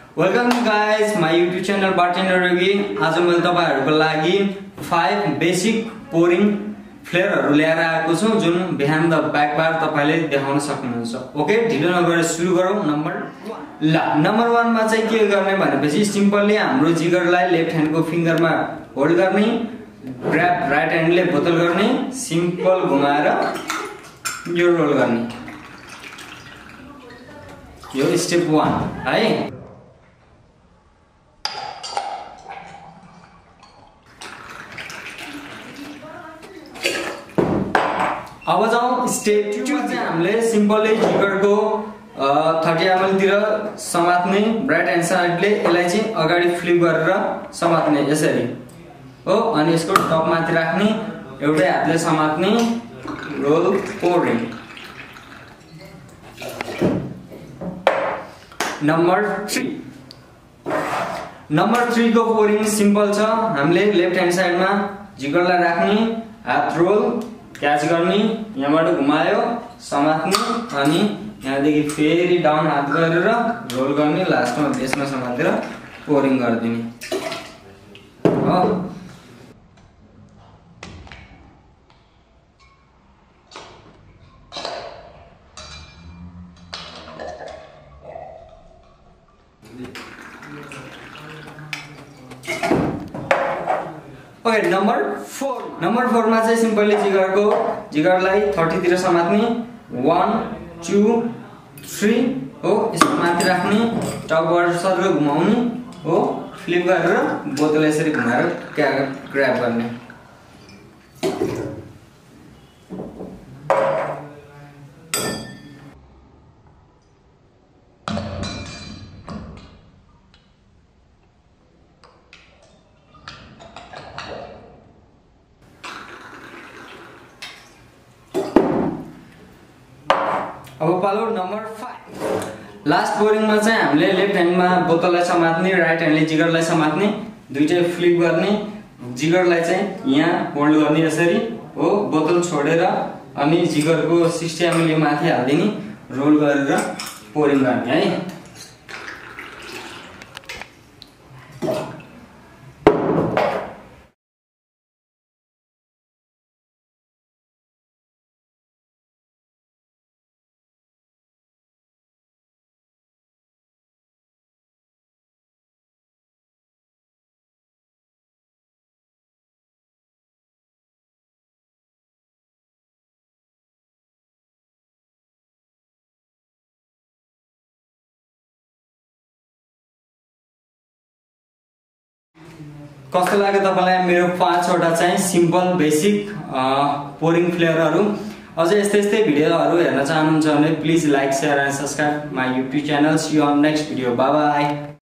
Welcome guys my YouTube channel bartender Yogi. आज मैले तपाईहरुको लागि 5 बेसिक पोरिङ फ्लेयरहरु ल्याएर आएको छु जुन बिहाइन्ड द ब्याक बार तपाईले देखाउन सक्नुहुन्छ। ओके, ढिलो नगरेर सुरु गरौँ। नम्बर 1 मा चाहिँ के गर्ने भनेपछि सिम्पली हाम्रो जिगरलाई लेफ्ट ह्यान्डको फिंगरमा होल्ड गर्ने, ग्र्याब राइट ह्यान्डले बोतल गर्ने, सिम्पल घुमाएर यो रोल गर्ने। यो स्टेप 1 है। अब जाउँ स्टेप 2 मा चाहिँ हामीले सिम्पली जिगरको 30 ml तिर समात्ने, राइट ह्यान्ड साइडले यसलाई चाहिँ अगाडि फ्लिप गरेर समात्ने यसरी हो, अनि यसको टप माथि राख्ने, एउटै हातले समात्ने, रोल पोरिङ। नम्बर 3 को पोरिङ सिम्पल छ। हामीले लेफ्ट ह्यान्ड साइडमा जिगरलाई राख्ने, हात रोल क्याच गर्ने, यहाँबाट घुमायो समात्ने, अनि यहाँदेखि फेरि डाउन हात गरेर रोल गर्ने, लास्टमा बेसमा समातेर पोरिङ गरिदिने हो। ओके, नम्बर 4 मा चाहिँ सिम्पली जिगरलाई 30 तिर समात्ने, 1 2 3 हो, यसको माथि राख्ने, टपबाट सर घुमाउने हो, फ्लिप गरेर बोतल यसरी घुमाएर ग्र्याब गर्ने। अब पालो नम्बर 5। लास्ट पोरिङ मा चाहिँ हामीले लेफ्ट ह्यान्डमा बोतललाई समात्ने, राइट ह्यान्डले जिगरलाई समात्ने, दुईटै फ्लिप गर्ने, जिगरलाई चाहिँ यहाँ होल्ड गर्ने यसरी हो, बोतल छोडेर अनि जिगरको 60 ml माथि हाल्दिने, रोल गरेर पोरिङ गर्ने है। कस्तो लाग्यो तपाईलाई मेरो 5 वटा चाहिँ सिम्पल बेसिक पोरिङ फ्लेयरहरु? अझै यस्तै भिडियोहरु हेर्न चाहनुहुन्छ भने please like, share and subscribe my YouTube channel. See you on next video. Bye by.